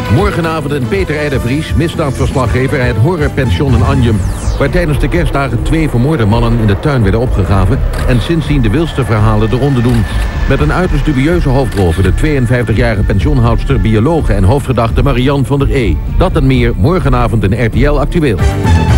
Morgenavond in Peter R. de Vries, misdaadverslaggever uit het horrorpension in Anjem, waar tijdens de kerstdagen 2 vermoorde mannen in de tuin werden opgegraven en sindsdien de wildste verhalen de ronde doen. Met een uiterst dubieuze hoofdrol voor de 52-jarige pensioenhoudster, biologe en hoofdverdachte Marianne van der E. Dat en meer morgenavond in RTL Actueel.